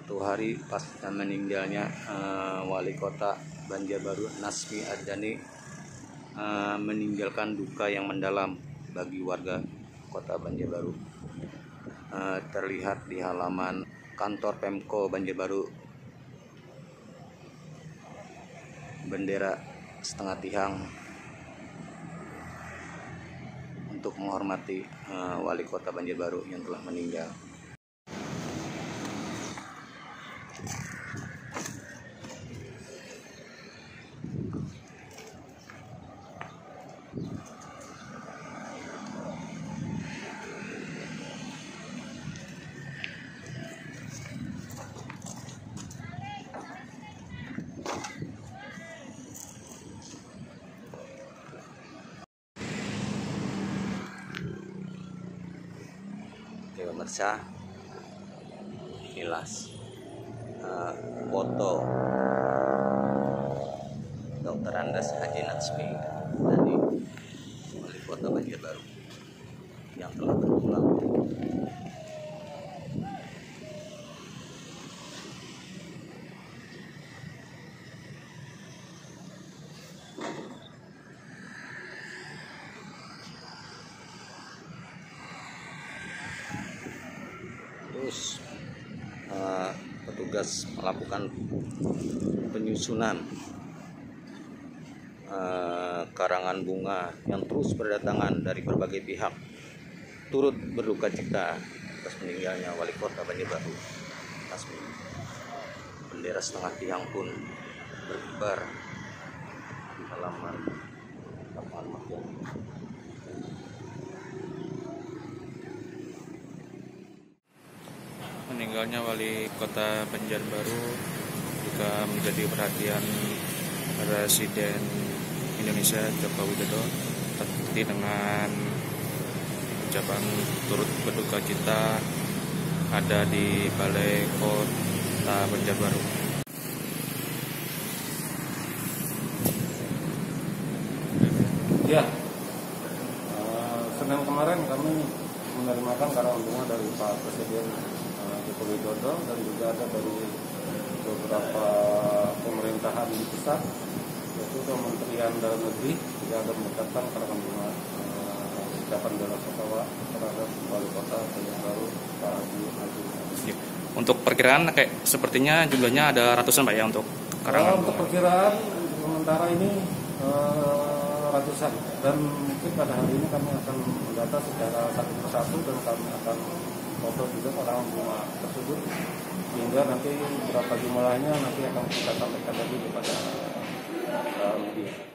satu hari pasca meninggalnya Wali Kota Banjarbaru Nasmi Ardani, meninggalkan duka yang mendalam bagi warga Kota Banjarbaru. Terlihat di halaman kantor Pemko Banjarbaru, bendera setengah tiang untuk menghormati Wali Kota Banjarbaru yang telah meninggal. Oke pemirsa, inilah foto Dr. Andes Haji Nasmi dari Wali Kota Banjarbaru yang telah berpulang. Terus petugas melakukan penyusunan karangan bunga yang terus berdatangan dari berbagai pihak, turut berduka cita atas meninggalnya Wali Kota Banjarbaru Nasmi. Bendera setengah tiang pun berkibar di halaman lapangan Makian. Meninggalnya Wali Kota Banjarbaru juga menjadi perhatian Presiden Indonesia Joko Widodo, seperti dengan ucapan turut berduka cita ada di Balai Kota Banjarbaru. Ya, Senin kemarin kami menerima karangan bunga dari Pak Presiden Joko Widodo, dan juga ada dari beberapa pemerintahan di pusat, yaitu Kementerian Dalam Negeri juga ada mengucapkan karangan bunga ucapan bela sungkawa terhadap Wali Kota Banjarbaru Pak Haji Nasmi. Untuk perkiraan kayak sepertinya jumlahnya ada ratusan Pak ya untuk karangan bunga. Untuk perkiraan sementara ini ratusan, dan mungkin pada hari ini kami akan mendata secara satu persatu, dan kami akan foto juga karangan bunga tersebut, hingga nanti berapa jumlahnya nanti akan kita sampaikan lagi kepada media.